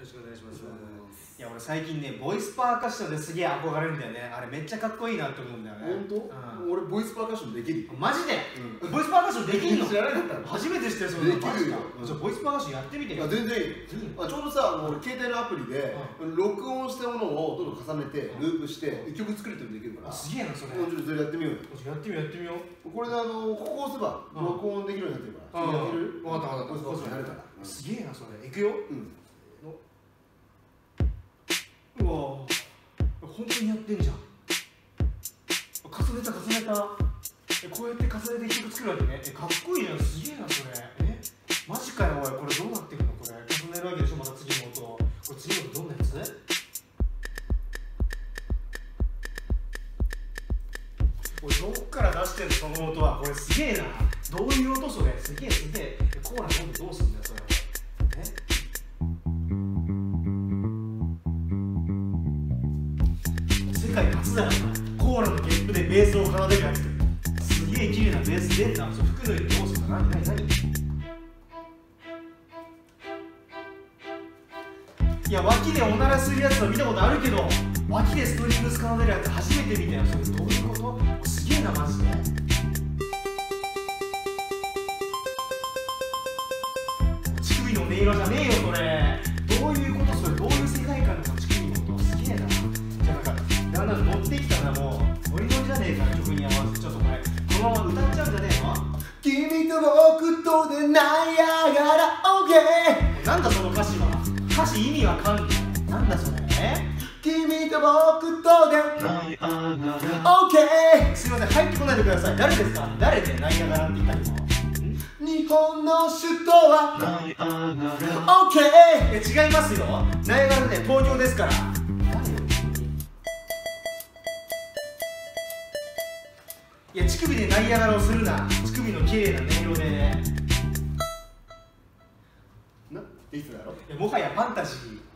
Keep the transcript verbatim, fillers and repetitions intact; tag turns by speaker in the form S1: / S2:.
S1: ろしくお願いします。いや俺最近ねボイスパーカッションですげえ憧れるんだよね。あれめっちゃかっこいいなって思うんだよね。
S2: 本当？うん、俺ボイスパーカッションできる。
S1: マジで？うん、ボイスパーカッションできるの？
S2: 知らなかったの？
S1: 初めて知ってる。それできるよ。じゃあボイスパーカッションやってみてよ。
S2: 全然いい。あ、ちょうどさ、あの携帯のアプリで録音したものをどんどん重ねてループして一曲作るってできるから。
S1: すげえなそれ。
S2: もうちょっとそれやってみようよ。
S1: やってみようやってみよう。
S2: これであのここ押せば録音できるようになってるから。やってる？
S1: わかったわかった。
S2: ボイスパーカッションやるから。
S1: すげえなそれ。いくよ。うん。うわ本当にやってんじゃん。重ねた重ねた。こうやって重ねて曲作るわけね。えかっこいいじゃん。すげえなそれ。えマジかよおい。これどうなっていくのこれ。重ねるわけでしょまた次の音。これ次の音どんなやつ？おいどっから出してんのその音は。これすげえな。どういう音それ。すげえすげえ。コーラ飲んでどうすんだよそれ。え世界初だよコーラのゲップでベースを奏でるやつ。すげえ綺麗なベース出んな。それ服脱いでどうすんだ。何何何。いや脇でおならするやつは見たことあるけど脇でストリングス奏でるやつ初めて見たよ。それどういうこと？すげえなマジで。乳首の音色じゃねえよそれ。どういうことそれ。どういう世界観の乳首の音。すげえな。じゃあなんかだんだん乗ってきたらもうノリノリじゃねえか曲に合わせて。ちょっとこれこのまま歌っちゃうんじゃねえの？君と僕とでナイアガラ OK。 なんだその歌詞は。歌詞意味わかんねえ。なんだそれ。君と僕とでナイアガラ OK。 すいません入ってこないでください。誰ですか？誰でナイアガラって言ったの？日本の首都はナイアガラ OK。 違いますよ。ナイアガラね東京ですから。いや乳首でナイアガラをするな。乳首の綺麗な音色でなっていつだろ。もはやファンタジー。